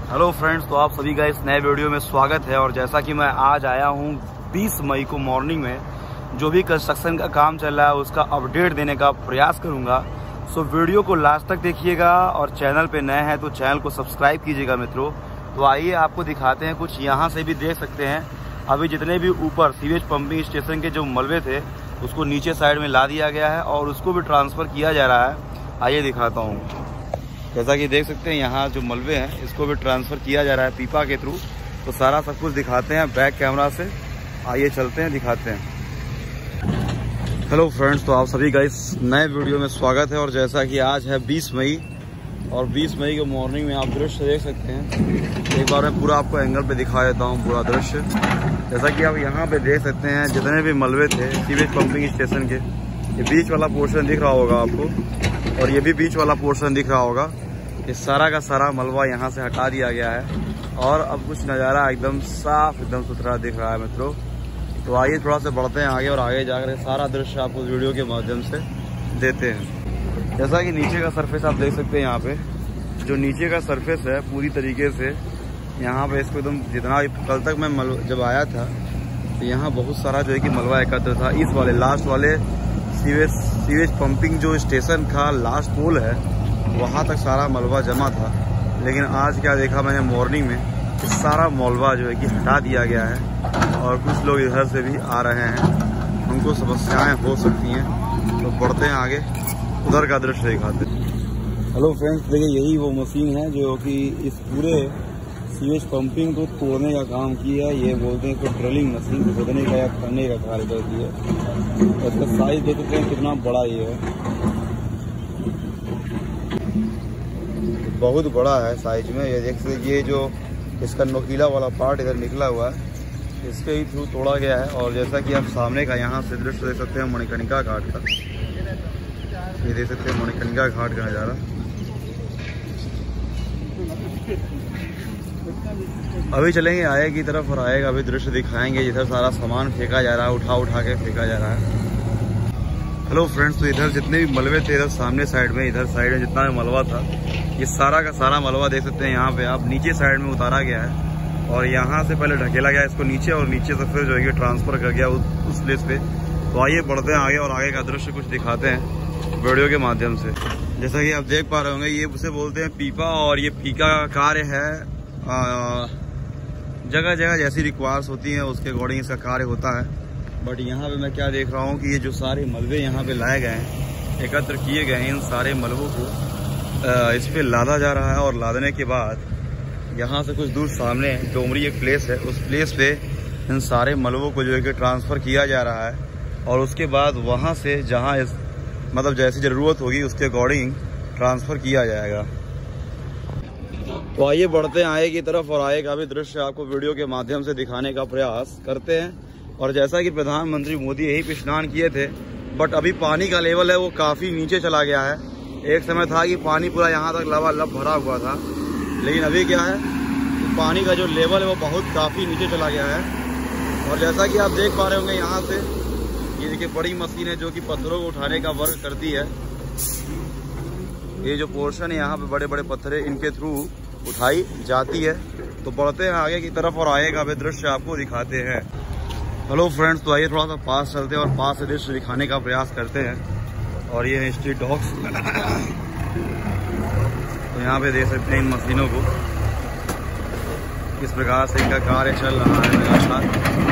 Hello friends, तो आप सभी का इस नए वीडियो में स्वागत है। और जैसा कि मैं आज आया हूं 20 मई को मॉर्निंग में जो भी कंस्ट्रक्शन का काम चल रहा है उसका अपडेट देने का प्रयास करूंगा। सो वीडियो को लास्ट तक देखिएगा और चैनल पे नए हैं तो चैनल को सब्सक्राइब कीजिएगा मित्रों। तो आइए आपको दिखाते हैं कुछ। यहाँ से भी देख सकते हैं अभी जितने भी ऊपर सीवेज पंपिंग स्टेशन के जो मलबे थे उसको नीचे साइड में ला दिया गया है और उसको भी ट्रांसफ़र किया जा रहा है। आइए दिखाता हूँ। जैसा कि देख सकते हैं यहाँ जो मलबे हैं इसको भी ट्रांसफ़र किया जा रहा है पीपा के थ्रू। तो सारा सब कुछ दिखाते हैं बैक कैमरा से। आइए चलते हैं, दिखाते हैं। हेलो फ्रेंड्स, तो आप सभी का इस नए वीडियो में स्वागत है। और जैसा कि आज है 20 मई और 20 मई के मॉर्निंग में आप दृश्य देख सकते हैं। एक बार मैं पूरा आपको एंगल पे दिखा देता हूँ पूरा दृश्य। जैसा कि आप यहाँ पे देख सकते हैं जितने भी मलबे थे सीवेज पंपिंग स्टेशन के, ये बीच वाला पोर्शन दिख रहा होगा आपको और ये भी बीच वाला पोर्शन दिख रहा होगा। ये सारा का सारा मलबा यहाँ से हटा दिया गया है और अब कुछ नज़ारा एकदम साफ एकदम सुथरा दिख रहा है मित्रों। तो आइए थोड़ा सा बढ़ते हैं आगे और आगे जाकर सारा दृश्य आपको वीडियो के माध्यम से देते हैं। जैसा कि नीचे का सरफेस आप देख सकते हैं, यहाँ पे जो नीचे का सरफेस है पूरी तरीके से यहाँ पे इसको एकदम जितना कल तक मैं जब आया था तो यहाँ बहुत सारा जो है कि मलबा एकत्र था। इस वाले लास्ट वाले सीवेज पंपिंग जो स्टेशन का लास्ट पोल है वहाँ तक सारा मलबा जमा था। लेकिन आज क्या देखा मैंने मॉर्निंग में कि सारा मलबा जो है कि हटा दिया गया है और कुछ लोग इधर से भी आ रहे हैं, उनको समस्याएं हो सकती हैं। तो बढ़ते हैं आगे, उधर का दृश्य दिखाते हैं। हेलो फ्रेंड्स, देखिए यही वो मशीन है जो कि इस पूरे सीवेज पंपिंग को तोड़ने का काम किया है। ये बोलते हैं इसको ड्रिलिंग मशीन, खोदने का या करने का कार्य करती है। और इसका साइज देख सकते हैं कितना बड़ा ये है, बहुत बड़ा है साइज में। ये देख सकते, ये जो इसका नोकीला वाला पार्ट इधर निकला हुआ है इसके ही थ्रू तोड़ा गया है। और जैसा कि आप सामने का यहाँ से दृश्य देख सकते हैं मणिकर्णिका घाट का, ये देख सकते हैं मणिकर्णिका घाट का नज़ारा। अभी चलेंगे आगे की तरफ और आएगा अभी दृश्य दिखाएंगे जिधर सारा सामान फेंका जा रहा है, उठा के फेंका जा रहा है। हेलो फ्रेंड्स, तो इधर जितने भी मलबे थे इधर सामने साइड में, इधर साइड में जितना भी मलबा था ये सारा का सारा मलबा देख सकते हैं यहाँ पे आप नीचे साइड में उतारा गया है और यहाँ से पहले ढकेला गया इसको नीचे और नीचे से फिर जो है ट्रांसफर कर गया उस प्लेस पे। तो आइए बढ़ते हैं आगे और आगे का दृश्य कुछ दिखाते हैं वीडियो के माध्यम से। जैसा कि आप देख पा रहे होंगे ये उसे बोलते हैं पीपा और ये फीका का कार्य है। जगह जगह जैसी रिक्वायर्स होती हैं उसके अकॉर्डिंग इसका कार्य होता है। बट यहाँ पे मैं क्या देख रहा हूँ कि ये जो सारे मलबे यहाँ पे लाए गए हैं, एकत्र किए गए हैं, इन सारे मलबों को इस पे लादा जा रहा है। और लादने के बाद यहाँ से कुछ दूर सामने डोमरी एक प्लेस है, उस प्लेस पे इन सारे मलबों को जो है कि ट्रांसफ़र किया जा रहा है और उसके बाद वहाँ से जहाँ मतलब जैसी ज़रूरत होगी उसके अकॉर्डिंग ट्रांसफ़र किया जाएगा। तो आइए बढ़ते हैं आगे की तरफ और आगे का भी दृश्य आपको वीडियो के माध्यम से दिखाने का प्रयास करते हैं। और जैसा कि प्रधानमंत्री मोदी यही पे स्नान किए थे, बट अभी पानी का लेवल है वो काफ़ी नीचे चला गया है। एक समय था कि पानी पूरा यहाँ तक लबालब भरा हुआ था, लेकिन अभी क्या है कि पानी का जो लेवल है वो काफ़ी नीचे चला गया है। और जैसा कि आप देख पा रहे होंगे यहाँ से ये देखिए बड़ी मशीन है जो कि पत्थरों को उठाने का वर्क करती है। ये जो पोर्शन है यहाँ पे बड़े बड़े पत्थर इनके थ्रू उठाई जाती है। तो बढ़ते हैं आगे की तरफ और आगे का भी दृश्य आपको दिखाते हैं। हेलो फ्रेंड्स, तो आइए थोड़ा सा पास चलते हैं और पास से दृश्य दिखाने का प्रयास करते हैं। और ये है स्ट्रीट डॉग्स। तो यहाँ पे देख सकते हैं इन मशीनों को किस प्रकार से इनका कार्य चल रहा है लगातार।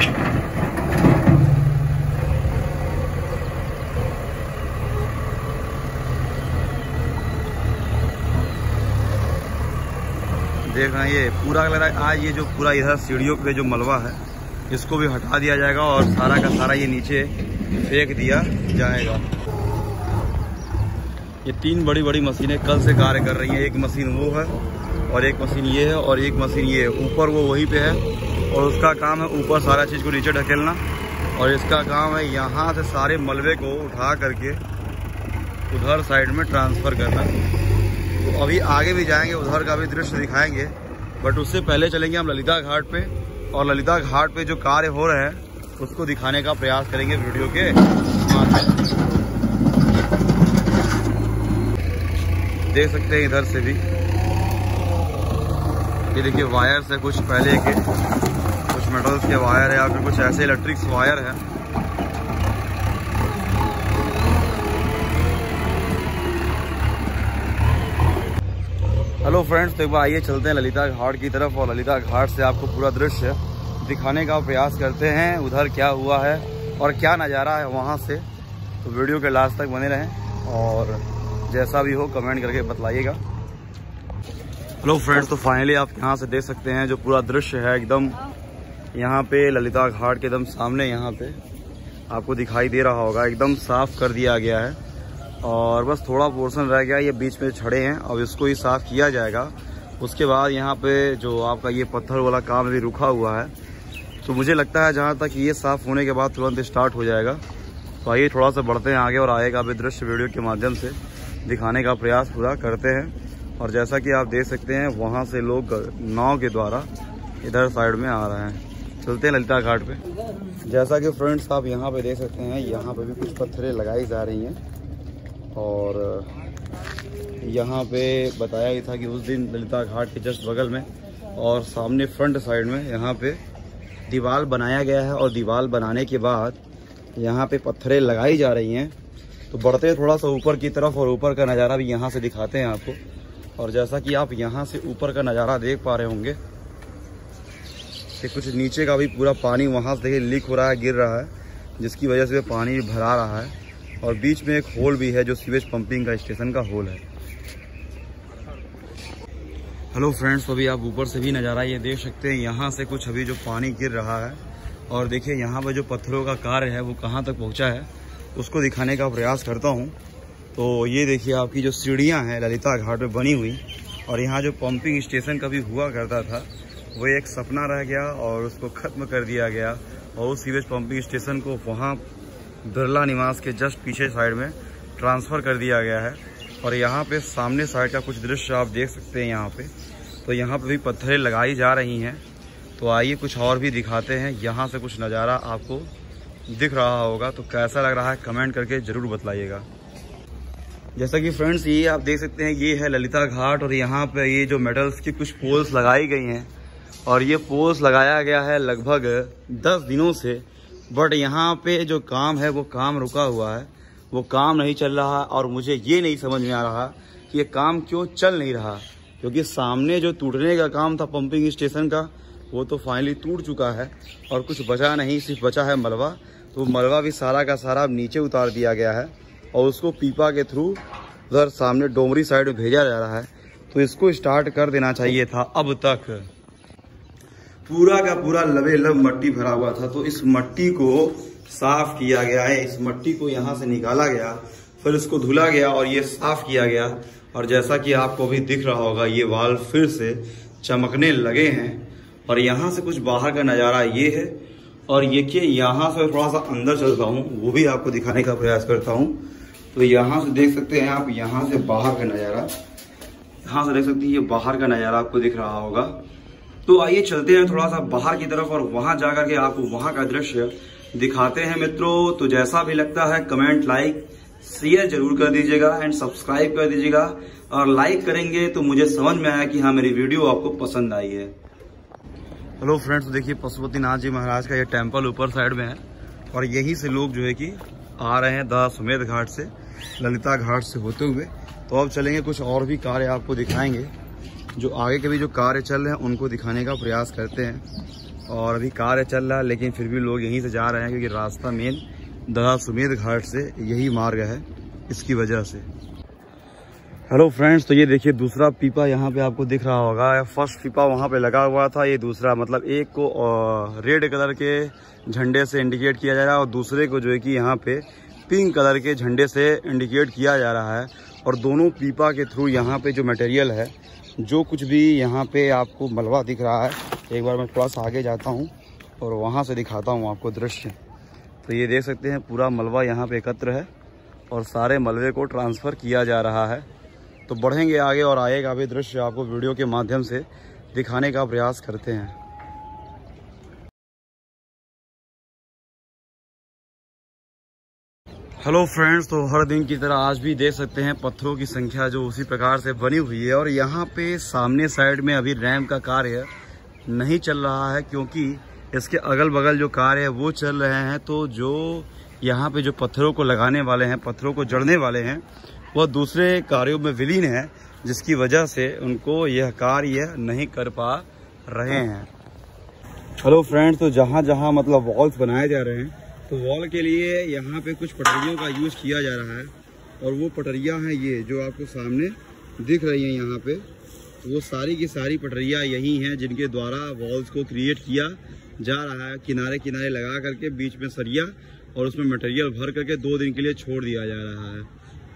देख रहे हैं ये पूरा लग रहा है आज ये जो पूरा इधर सीढ़ियों पे जो मलबा है इसको भी हटा दिया जाएगा और सारा का सारा ये नीचे फेंक दिया जाएगा। ये तीन बड़ी बड़ी मशीनें कल से कार्य कर रही हैं। एक मशीन वो है और एक मशीन ये है और एक मशीन ये है। ऊपर वो वहीं पे है और उसका काम है ऊपर सारा चीज़ को नीचे ढकेलना और इसका काम है यहाँ से सारे मलबे को उठा करके उधर साइड में ट्रांसफ़र करना। तो अभी आगे भी जाएंगे, उधर का भी दृश्य दिखाएंगे, बट उससे पहले चलेंगे हम ललिता घाट पे और ललिता घाट पे जो कार्य हो रहे हैं उसको दिखाने का प्रयास करेंगे वीडियो के माध्यम से। देख सकते हैं इधर से भी ये देखिए वायर्स है कुछ पहले के, कुछ मेटल्स के वायर है, या फिर कुछ ऐसे इलेक्ट्रिक्स वायर है। हेलो फ्रेंड्स, तो एक बार आइए चलते हैं ललिता घाट की तरफ और ललिता घाट से आपको पूरा दृश्य दिखाने का प्रयास करते हैं, उधर क्या हुआ है और क्या नज़ारा है वहाँ से। तो वीडियो के लास्ट तक बने रहें और जैसा भी हो कमेंट करके बतलाइएगा। हेलो फ्रेंड्स, तो फाइनली आप यहाँ से देख सकते हैं जो पूरा दृश्य है एकदम यहाँ पे ललिता घाट के एकदम सामने, यहाँ पे आपको दिखाई दे रहा होगा, एकदम साफ कर दिया गया है और बस थोड़ा पोर्शन रह गया, ये बीच में छड़े हैं, अब इसको ही साफ किया जाएगा। उसके बाद यहाँ पे जो आपका ये पत्थर वाला काम भी रुका हुआ है, तो मुझे लगता है जहाँ तक ये साफ होने के बाद तुरंत स्टार्ट हो जाएगा। तो आइए थोड़ा सा बढ़ते हैं आगे और आएगा अभी दृश्य वीडियो के माध्यम से दिखाने का प्रयास पूरा करते हैं। और जैसा कि आप देख सकते हैं वहाँ से लोग नाव के द्वारा इधर साइड में आ रहे हैं। चलते हैं ललिता घाट पे। जैसा कि फ्रेंड्स आप यहाँ पे देख सकते हैं, यहाँ पे भी कुछ पत्थरें लगाई जा रही हैं और यहाँ पे बताया गया था कि उस दिन ललिता घाट के जस्ट बगल में और सामने फ्रंट साइड में यहाँ पे दीवार बनाया गया है और दीवार बनाने के बाद यहाँ पे पत्थरें लगाई जा रही हैं। तो बढ़ते हैं थोड़ा सा ऊपर की तरफ और ऊपर का नज़ारा भी यहाँ से दिखाते हैं आपको। और जैसा कि आप यहाँ से ऊपर का नज़ारा देख पा रहे होंगे कि कुछ नीचे का भी पूरा पानी वहाँ से देखिए लीक हो रहा है, गिर रहा है, जिसकी वजह से पानी भरा रहा है। और बीच में एक होल भी है जो सीवेज पंपिंग का स्टेशन का होल है। हेलो फ्रेंड्स, तो अभी आप ऊपर से भी नज़ारा ये देख सकते हैं, यहाँ से कुछ अभी जो पानी गिर रहा है और देखिए यहाँ पर जो पत्थरों का कार्य है वो कहाँ तक पहुँचा है उसको दिखाने का प्रयास करता हूँ। तो ये देखिए आपकी जो सीढ़ियाँ हैं ललिता घाट में बनी हुई, और यहाँ जो पंपिंग स्टेशन कभी हुआ करता था वो एक सपना रह गया और उसको ख़त्म कर दिया गया और उस सीवेज पंपिंग स्टेशन को वहाँ बिरला निवास के जस्ट पीछे साइड में ट्रांसफ़र कर दिया गया है। और यहाँ पे सामने साइड का कुछ दृश्य आप देख सकते हैं यहाँ पे। तो यहाँ पे भी पत्थरें लगाई जा रही हैं। तो आइए कुछ और भी दिखाते हैं, यहाँ से कुछ नज़ारा आपको दिख रहा होगा, तो कैसा लग रहा है कमेंट करके ज़रूर बतलाइएगा। जैसा कि फ्रेंड्स ये आप देख सकते हैं, ये है ललिता घाट और यहाँ पर ये जो मेटल्स की कुछ पोल्स लगाई गई हैं और ये पोल्स लगाया गया है लगभग 10 दिनों से। बट यहाँ पे जो काम है वो काम रुका हुआ है, वो काम नहीं चल रहा। और मुझे ये नहीं समझ में आ रहा कि ये काम क्यों चल नहीं रहा, क्योंकि सामने जो टूटने का काम था पंपिंग स्टेशन का वो तो फाइनली टूट चुका है और कुछ बचा नहीं, सिर्फ बचा है मलबा। तो मलबा भी सारा का सारा नीचे उतार दिया गया है और उसको पीपा के थ्रू उधर सामने डोमरी साइड में भेजा जा रहा है। तो इसको स्टार्ट कर देना चाहिए था। अब तक पूरा का पूरा लबेलब मट्टी भरा हुआ था, तो इस मट्टी को साफ किया गया है, इस मट्टी को यहाँ से निकाला गया, फिर इसको धुला गया और ये साफ किया गया। और जैसा कि आपको भी दिख रहा होगा ये वाल फिर से चमकने लगे हैं। और यहाँ से कुछ बाहर का नज़ारा ये है। और ये कि यहाँ से थोड़ा सा अंदर चलता हूँ, वो भी आपको दिखाने का प्रयास करता हूँ। तो यहाँ से देख सकते हैं आप, यहाँ से बाहर का नज़ारा, यहाँ से देख सकते हैं ये बाहर का नज़ारा आपको दिख रहा होगा। तो आइए चलते हैं थोड़ा सा बाहर की तरफ और वहां जाकर के आपको वहां का दृश्य दिखाते हैं मित्रों। तो जैसा भी लगता है कमेंट, लाइक, शेयर जरूर कर दीजिएगा एंड सब्सक्राइब कर दीजिएगा। और लाइक करेंगे तो मुझे समझ में आया कि हाँ मेरी वीडियो आपको पसंद आई है। हेलो फ्रेंड्स, देखिए पशुपतिनाथ जी महाराज का ये टेम्पल ऊपर साइड में है और यहीं से लोग जो है कि आ रहे हैं दशाश्वमेध घाट से, ललिता घाट से होते हुए। तो अब चलेंगे, कुछ और भी कार्य आपको दिखाएंगे, जो आगे के भी जो कार्य चल रहे हैं उनको दिखाने का प्रयास करते हैं। और अभी कार्य चल रहा है लेकिन फिर भी लोग यहीं से जा रहे हैं, क्योंकि रास्ता मेन दशाश्वमेध घाट से यही मार्ग है, इसकी वजह से। हेलो फ्रेंड्स, तो ये देखिए दूसरा पीपा यहाँ पे आपको दिख रहा होगा। फर्स्ट पीपा वहाँ पे लगा हुआ था, ये दूसरा, मतलब एक को रेड कलर के झंडे से इंडिकेट किया जा रहा है और दूसरे को जो है कि यहाँ पे पिंक कलर के झंडे से इंडिकेट किया जा रहा है। और दोनों पीपा के थ्रू यहाँ पे जो मटेरियल है, जो कुछ भी यहाँ पे आपको मलबा दिख रहा है, एक बार मैं थोड़ा सा आगे जाता हूँ और वहाँ से दिखाता हूँ आपको दृश्य। तो ये देख सकते हैं पूरा मलबा यहाँ पे एकत्र है और सारे मलबे को ट्रांसफ़र किया जा रहा है। तो बढ़ेंगे आगे और आएगा भी दृश्य आपको वीडियो के माध्यम से दिखाने का प्रयास करते हैं। हेलो फ्रेंड्स, तो हर दिन की तरह आज भी देख सकते हैं पत्थरों की संख्या जो उसी प्रकार से बनी हुई है। और यहाँ पे सामने साइड में अभी रैंप का कार्य नहीं चल रहा है, क्योंकि इसके अगल बगल जो कार्य है वो चल रहे हैं। तो जो यहाँ पे जो पत्थरों को लगाने वाले हैं, पत्थरों को जड़ने वाले हैं, वह दूसरे कार्यों में विलीन है, जिसकी वजह से उनको यह कार्य नहीं कर पा रहे हैं। हेलो फ्रेंड्स, तो जहाँ जहाँ मतलब वॉल्स बनाए जा रहे हैं, तो वॉल के लिए यहाँ पे कुछ पटरियों का यूज़ किया जा रहा है। और वो पटरियाँ हैं ये जो आपको सामने दिख रही हैं यहाँ पे, वो सारी की सारी पटरियाँ यही हैं जिनके द्वारा वॉल्स को क्रिएट किया जा रहा है। किनारे किनारे लगा करके बीच में सरिया और उसमें मटेरियल भर करके 2 दिन के लिए छोड़ दिया जा रहा है।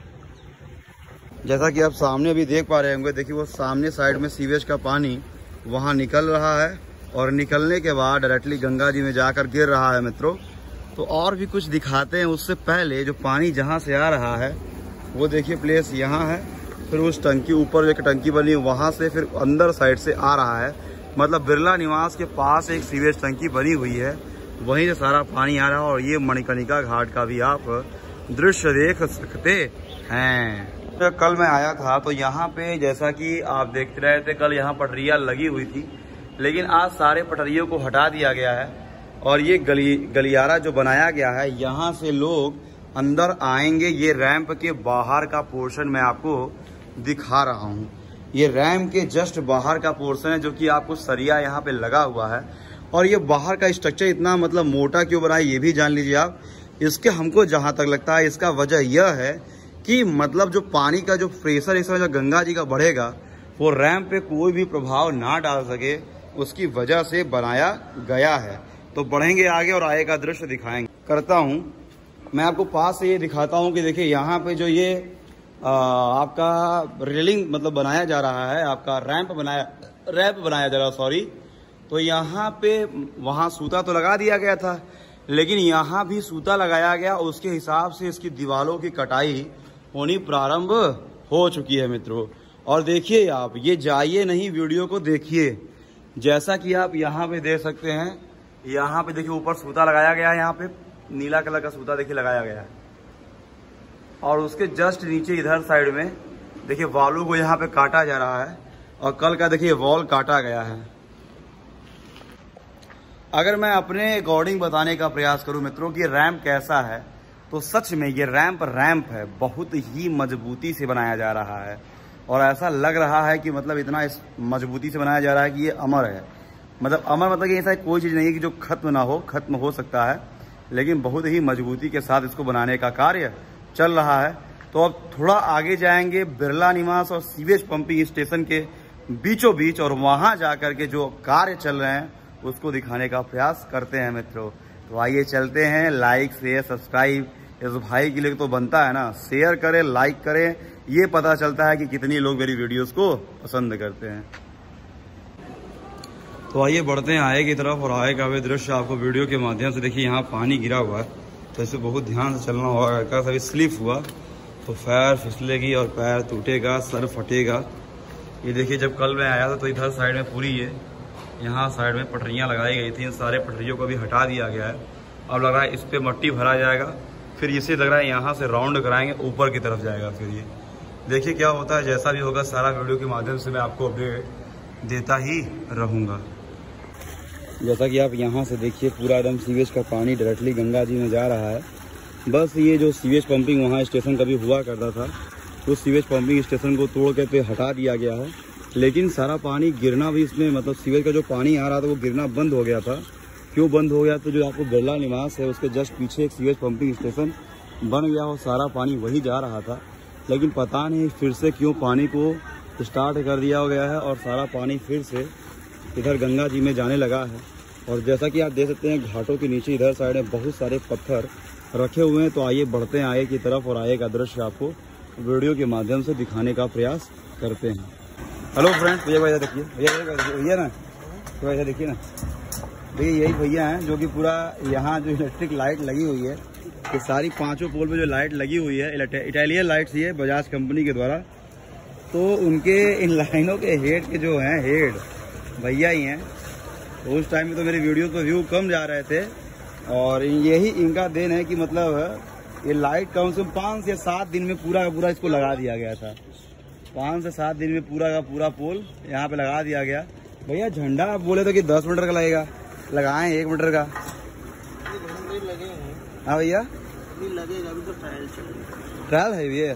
जैसा कि आप सामने अभी देख पा रहे होंगे, देखिए वो सामने साइड में सीवेज का पानी वहाँ निकल रहा है और निकलने के बाद डायरेक्टली गंगा जी में जाकर गिर रहा है मित्रों। तो और भी कुछ दिखाते हैं। उससे पहले जो पानी जहाँ से आ रहा है वो देखिए प्लेस यहाँ है, फिर उस टंकी ऊपर एक टंकी बनी वहाँ से फिर अंदर साइड से आ रहा है। मतलब बिरला निवास के पास एक सीवेज टंकी बनी हुई है, वहीं से सारा पानी आ रहा है। और ये मणिकर्णिका घाट का भी आप दृश्य देख सकते हैं। तो कल मैं आया था तो यहाँ पे जैसा कि आप देख रहे थे, कल यहाँ पटरियाँ लगी हुई थी, लेकिन आज सारे पटरियों को हटा दिया गया है। और ये गलियारा जो बनाया गया है, यहाँ से लोग अंदर आएंगे। ये रैंप के बाहर का पोर्शन मैं आपको दिखा रहा हूँ। ये रैंप के जस्ट बाहर का पोर्शन है, जो कि आपको सरिया यहाँ पे लगा हुआ है। और ये बाहर का स्ट्रक्चर इतना मतलब मोटा क्यों बना है ये भी जान लीजिए आप। इसके हमको जहाँ तक लगता है इसका वजह यह है कि मतलब जो पानी का जो प्रेशर इस जो गंगा जी का बढ़ेगा, वो रैंप पे कोई भी प्रभाव ना डाल सके, उसकी वजह से बनाया गया है। तो बढ़ेंगे आगे और आगे का दृश्य दिखाएंगे करता हूँ। मैं आपको पास से ये दिखाता हूँ कि देखिए यहाँ पे जो ये आपका रेलिंग मतलब बनाया जा रहा है, आपका रैंप बनाया जा रहा है, सॉरी। तो यहाँ पे वहाँ सूता तो लगा दिया गया था, लेकिन यहाँ भी सूता लगाया गया। उसके हिसाब से इसकी दीवारों की कटाई होनी प्रारंभ हो चुकी है मित्रों। और देखिए आप, ये जाइए नहीं, वीडियो को देखिए। जैसा कि आप यहाँ पे देख सकते हैं, यहाँ पे देखिए ऊपर सूता लगाया गया है, यहाँ पे नीला कलर का सूता देखिए लगाया गया है। और उसके जस्ट नीचे इधर साइड में देखिए वालू को यहाँ पे काटा जा रहा है। और कल का देखिए वॉल काटा गया है। अगर मैं अपने अकॉर्डिंग बताने का प्रयास करूं मित्रों कि रैंप कैसा है, तो सच में ये रैंप है, बहुत ही मजबूती से बनाया जा रहा है। और ऐसा लग रहा है कि मतलब इतना इस मजबूती से बनाया जा रहा है कि ये अमर है। मतलब अमर मतलब कि ऐसा कोई चीज़ नहीं है कि जो खत्म ना हो, खत्म हो सकता है, लेकिन बहुत ही मजबूती के साथ इसको बनाने का कार्य चल रहा है। तो अब थोड़ा आगे जाएंगे बिरला निवास और सीवेज पंपिंग स्टेशन के बीचों बीच, और वहाँ जाकर के जो कार्य चल रहे हैं उसको दिखाने का प्रयास करते हैं मित्रों। तो आइए चलते हैं। लाइक शेयर सब्सक्राइब इस भाई के लिए तो बनता है ना, शेयर करें, लाइक करें, ये पता चलता है कि कितनी लोग मेरी वीडियोस को पसंद करते हैं। तो आइए बढ़ते हैं आगे की तरफ, और आगे का भी दृश्य आपको वीडियो के माध्यम से देखिए। यहाँ पानी गिरा हुआ है, तो इसे बहुत ध्यान से चलना होगा। हल्का सा भी स्लिप हुआ तो पैर फिसलेगी और पैर टूटेगा, सर फटेगा। ये देखिए, जब कल मैं आया था तो इधर साइड में पूरी ये यहाँ साइड में पटरियाँ लगाई गई थी। इन सारे पटरियों को भी हटा दिया गया है। अब लग रहा है इस पर मट्टी भरा जाएगा, फिर इसे लग रहा है यहाँ से राउंड कराएंगे, ऊपर की तरफ जाएगा। फिर ये देखिए क्या होता है। जैसा भी होगा सारा वीडियो के माध्यम से मैं आपको अपडेट देता ही रहूँगा। जैसा कि आप यहाँ से देखिए, पूरा एकदम सीवेज का पानी डायरेक्टली गंगा जी में जा रहा है। बस ये जो सीवेज पंपिंग वहाँ स्टेशन कभी हुआ करता था, उस सीवेज पंपिंग स्टेशन को तोड़ के पे हटा दिया गया है। लेकिन सारा पानी गिरना भी इसमें मतलब सीवेज का जो पानी आ रहा था वो गिरना बंद हो गया था। क्यों बंद हो गया? तो जो आपको बिरला निवास है उसके जस्ट पीछे एक सीवेज पंपिंग स्टेशन बन गया, और सारा पानी वही जा रहा था। लेकिन पता नहीं फिर से क्यों पानी को स्टार्ट कर दिया गया है, और सारा पानी फिर से इधर गंगा जी में जाने लगा है। और जैसा कि आप देख सकते हैं, घाटों के नीचे इधर साइड में बहुत सारे पत्थर रखे हुए हैं। तो आइए बढ़ते हैं आगे की तरफ, और आगे का दृश्य आपको वीडियो के माध्यम से दिखाने का प्रयास करते हैं। हेलो फ्रेंड्स, भैया देखिए, भैया ना, तो भैया देखिए ना, देखिए यही भैया हैं जो कि पूरा यहाँ जो इलेक्ट्रिक लाइट लगी हुई है, ये सारी 5 पोल पे जो लाइट लगी हुई है, इटालियन लाइट्स ही है बजाज कंपनी के द्वारा। तो उनके इन लाइनों के हेड के जो हैं, हेड भैया ही हैं। तो उस टाइम में तो मेरी वीडियो पे व्यू कम जा रहे थे, और यही इनका देन है कि मतलब ये लाइट कम से कम 5 से 7 दिन में पूरा का पूरा इसको लगा दिया गया था। 5 से 7 दिन में पूरा का पूरा पोल यहाँ पे लगा दिया गया। भैया झंडा आप बोले तो कि 10 मीटर का लगेगा, लगाएं 1 मीटर का। हाँ भैया लगेगा, अभी तो ट्रायल है ये।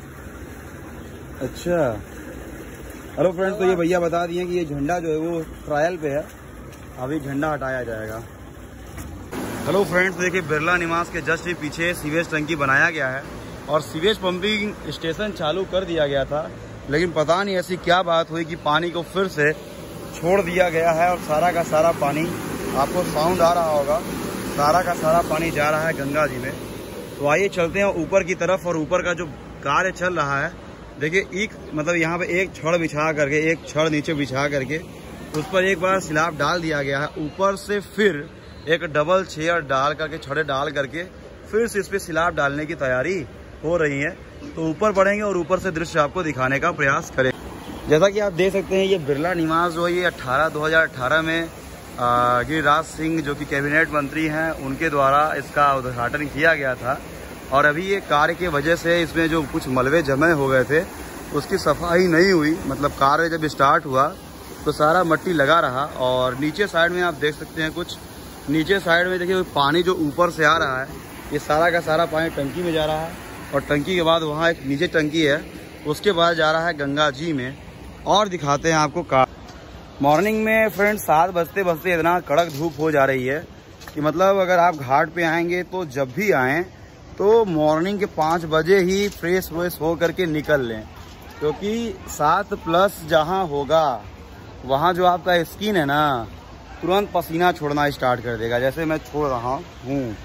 अच्छा हेलो फ्रेंड्स, तो ये भैया बता दिए कि ये झंडा जो है वो ट्रायल पे है, अभी झंडा हटाया जाएगा। हेलो फ्रेंड्स, देखिए बिरला निवास के जस्ट पीछे सीवेज टंकी बनाया गया है और सीवेज पंपिंग स्टेशन चालू कर दिया गया था, लेकिन पता नहीं ऐसी क्या बात हुई कि पानी को फिर से छोड़ दिया गया है और सारा का सारा पानी, आपको साउंड आ रहा होगा, सारा का सारा पानी जा रहा है गंगा जी में। तो आइए चलते हैं ऊपर की तरफ। और ऊपर का जो कार्य चल रहा है, देखिए एक मतलब यहाँ पे एक छड़ बिछा करके, एक छड़ नीचे बिछा करके उस पर एक बार स्लैब डाल दिया गया है। ऊपर से फिर एक डबल चेयर डाल करके, छड़े डाल करके फिर से इस पर स्लैब डालने की तैयारी हो रही है। तो ऊपर बढ़ेंगे और ऊपर से दृश्य आपको दिखाने का प्रयास करें। जैसा कि आप देख सकते हैं, ये बिरला निवास जो है ये 2018 में गिरिराज सिंह जो कि कैबिनेट मंत्री हैं, उनके द्वारा इसका उद्घाटन किया गया था। और अभी ये कार्य की वजह से इसमें जो कुछ मलबे जमे हो गए थे उसकी सफाई नहीं हुई। मतलब कार्य जब स्टार्ट हुआ तो सारा मिट्टी लगा रहा। और नीचे साइड में आप देख सकते हैं, कुछ नीचे साइड में देखिए पानी जो ऊपर से आ रहा है, ये सारा का सारा पानी टंकी में जा रहा है और टंकी के बाद वहाँ एक नीचे टंकी है, उसके बाद जा रहा है गंगा जी में। और दिखाते हैं आपको कार। मॉर्निंग में फ्रेंड्स 7 बजते बजते इतना कड़क धूप हो जा रही है कि मतलब अगर आप घाट पे आएंगे तो जब भी आएँ तो मॉर्निंग के 5 बजे ही फ्रेश व्रेश हो करके निकल लें, क्योंकि 7+ जहाँ होगा वहाँ जो आपका स्किन है ना, तुरंत पसीना छोड़ना स्टार्ट कर देगा, जैसे मैं छोड़ रहा हूँ।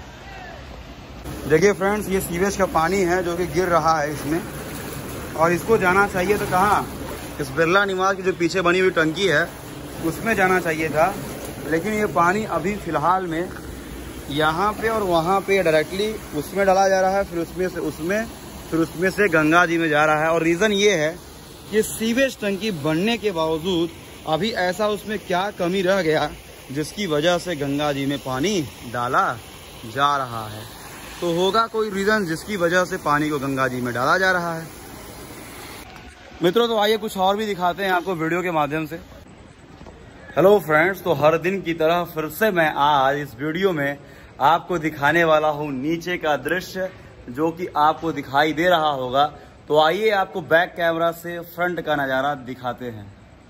देखिए फ्रेंड्स, ये सीवेज का पानी है जो कि गिर रहा है इसमें, और इसको जाना चाहिए तो कहाँ, इस बिरला निवास की जो पीछे बनी हुई टंकी है उसमें जाना चाहिए था। लेकिन ये पानी अभी फ़िलहाल में यहाँ पे और वहाँ पे डायरेक्टली उसमें डाला जा रहा है, फिर उसमें से उसमें, फिर उसमें से गंगा जी में जा रहा है। और रीज़न ये है कि सीवेज टंकी बनने के बावजूद अभी ऐसा उसमें क्या कमी रह गया जिसकी वजह से गंगा जी में पानी डाला जा रहा है। तो होगा कोई रीज़न जिसकी वजह से पानी को गंगा जी में डाला जा रहा है। मित्रों, तो आइए कुछ और भी दिखाते हैं आपको वीडियो के माध्यम से। हेलो फ्रेंड्स, तो हर दिन की तरह फिर से मैं आज इस वीडियो में आपको दिखाने वाला हूं नीचे का दृश्य, जो कि आपको दिखाई दे रहा होगा। तो आइए आपको बैक कैमरा से फ्रंट का नज़ारा दिखाते हैं।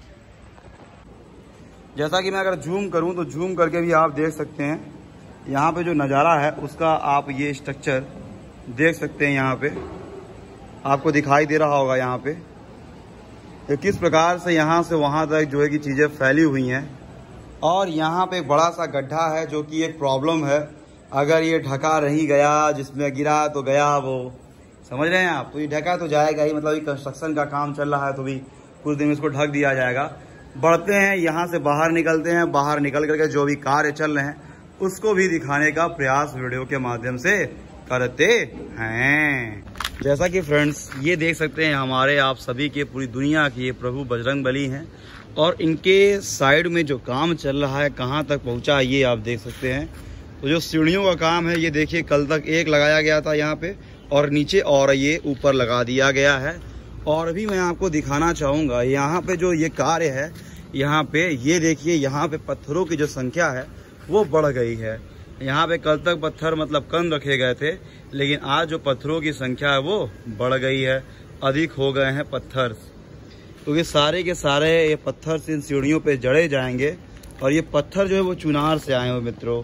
जैसा कि मैं अगर जूम करूं तो जूम करके भी आप देख सकते हैं, यहाँ पे जो नज़ारा है उसका आप ये स्ट्रक्चर देख सकते हैं। यहाँ पे आपको दिखाई दे रहा होगा यहाँ पे कि किस प्रकार से यहाँ से वहाँ तक जो है कि चीज़ें फैली हुई हैं। और यहाँ पे एक बड़ा सा गड्ढा है जो कि एक प्रॉब्लम है, अगर ये ढका नहीं गया, जिसमें गिरा तो गया वो, समझ रहे हैं आप। तो ये ढका तो जाएगा ही, मतलब ये कंस्ट्रक्शन का काम चल रहा है तो भी कुछ दिन में इसको ढक दिया जाएगा। बढ़ते हैं, यहाँ से बाहर निकलते हैं। बाहर निकल करके जो भी कार्य चल रहे हैं उसको भी दिखाने का प्रयास वीडियो के माध्यम से करते हैं। जैसा कि फ्रेंड्स ये देख सकते हैं, हमारे आप सभी के, पूरी दुनिया के ये प्रभु बजरंगबली हैं और इनके साइड में जो काम चल रहा है कहाँ तक पहुँचा ये आप देख सकते हैं। तो जो सीढ़ियों का काम है ये देखिए, कल तक एक लगाया गया था यहाँ पे और नीचे, और ये ऊपर लगा दिया गया है। और अभी मैं आपको दिखाना चाहूँगा यहाँ पे जो ये कार्य है, यहाँ पे ये देखिए, यहाँ पे पत्थरों की जो संख्या है वो बढ़ गई है। यहाँ पे कल तक पत्थर मतलब कम रखे गए थे, लेकिन आज जो पत्थरों की संख्या है वो बढ़ गई है, अधिक हो गए हैं पत्थर। तो ये सारे के सारे ये पत्थर से इन सीढ़ियों पे जड़े जाएंगे और ये पत्थर जो है वो चुनार से आए हुए मित्रों।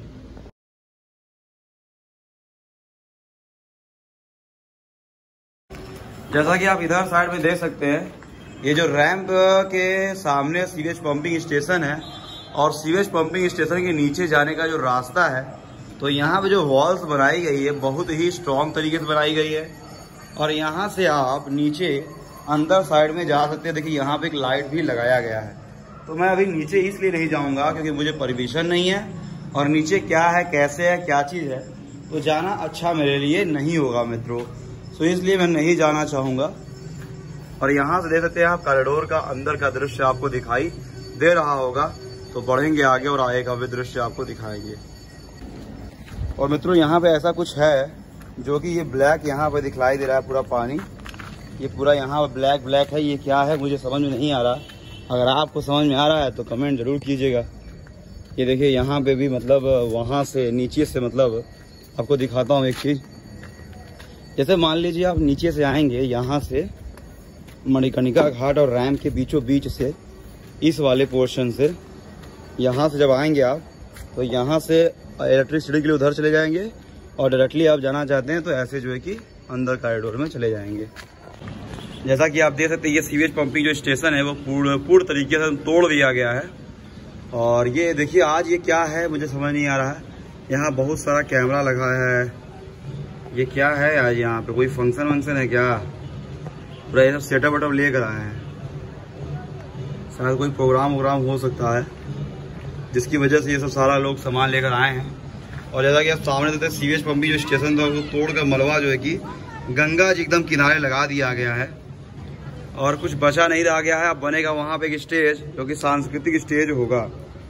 जैसा कि आप इधर साइड में देख सकते हैं, ये जो रैंप के सामने सीवेज पंपिंग स्टेशन है और सीवेज पंपिंग स्टेशन के नीचे जाने का जो रास्ता है, तो यहाँ पे जो वॉल्स बनाई गई है बहुत ही स्ट्रॉन्ग तरीके से बनाई गई है। और यहाँ से आप नीचे अंदर साइड में जा सकते हैं। देखिए यहाँ पे एक लाइट भी लगाया गया है। तो मैं अभी नीचे इसलिए नहीं जाऊँगा क्योंकि मुझे परमिशन नहीं है, और नीचे क्या है, कैसे है, क्या चीज़ है, तो जाना अच्छा मेरे लिए नहीं होगा मित्रों। तो इसलिए मैं नहीं जाना चाहूँगा। और यहाँ से देख सकते हैं आप, कॉरिडोर का अंदर का दृश्य आपको दिखाई दे रहा होगा। तो बढ़ेंगे आगे और आगे का भी दृश्य आपको दिखाएंगे। और मित्रों यहाँ पे ऐसा कुछ है जो कि ये ब्लैक यहाँ पे दिखलाई दे रहा है पूरा पानी, ये पूरा यहाँ ब्लैक ब्लैक है। ये क्या है मुझे समझ में नहीं आ रहा। अगर आपको समझ में आ रहा है तो कमेंट जरूर कीजिएगा। ये देखिए यहाँ पे भी मतलब वहाँ से नीचे से मतलब आपको दिखाता हूँ एक चीज़। जैसे मान लीजिए आप नीचे से आएंगे यहाँ से मणिकर्णिका घाट और रैम के बीचों बीच से, इस वाले पोर्शन से यहाँ से जब आएंगे आप तो यहाँ से इलेक्ट्रिसिटी के लिए उधर चले जाएंगे और डायरेक्टली आप जाना चाहते हैं तो ऐसे जो है कि अंदर कॉरिडोर में चले जाएंगे। जैसा कि आप देख सकते हैं ये सीवेज पंपिंग जो स्टेशन है वो पूर्ण तरीके से तोड़ दिया गया है। और ये देखिए आज ये क्या है मुझे समझ नहीं आ रहा है। यहाँ बहुत सारा कैमरा लगा है। ये क्या है आज, यहाँ पे कोई फंक्शन वंक्शन है क्या? पूरा ये सब सेटअप वेटअप लेकर आए हैं, शायद कोई प्रोग्राम वोग्राम हो सकता है जिसकी वजह से ये सब सारा लोग सामान लेकर आए हैं। और जैसा कि आप सामने देखते हैं सीवेज पंपिंग जो स्टेशन था उसको तोड़कर मलबा जो है कि गंगा जी एकदम किनारे लगा दिया गया है और कुछ बचा नहीं रह गया है। अब बनेगा वहाँ पे एक स्टेज जो कि सांस्कृतिक स्टेज होगा।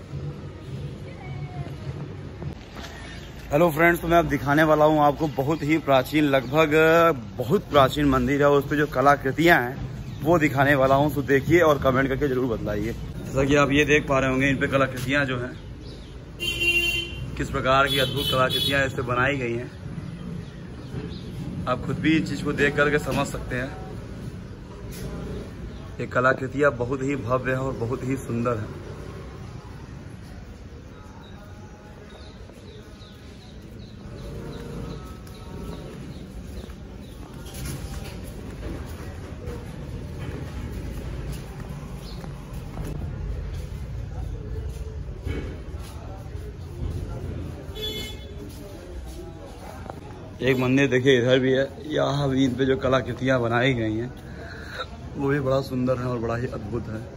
हेलो फ्रेंड्स, तो मैं अब दिखाने वाला हूँ आपको बहुत ही प्राचीन, लगभग बहुत प्राचीन मंदिर है। उस पर जो कलाकृतियाँ हैं वो दिखाने वाला हूँ। तो देखिए और कमेंट करके जरूर बताइए। जैसा कि आप ये देख पा रहे होंगे इन पे कलाकृतियाँ जो हैं, किस प्रकार की अद्भुत कलाकृतियाँ इस पे बनाई गई हैं। आप खुद भी इस चीज़ को देख करके समझ सकते हैं। ये कलाकृतियाँ बहुत ही भव्य है और बहुत ही सुंदर है। एक मंदिर देखिए इधर भी है, यहाँ भी इन पे जो कलाकृतियाँ बनाई गई हैं वो भी बड़ा सुंदर है और बड़ा ही अद्भुत है।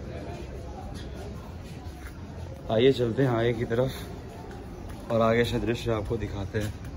आइए चलते हैं आगे की तरफ और आगे से दृश्य आपको दिखाते हैं।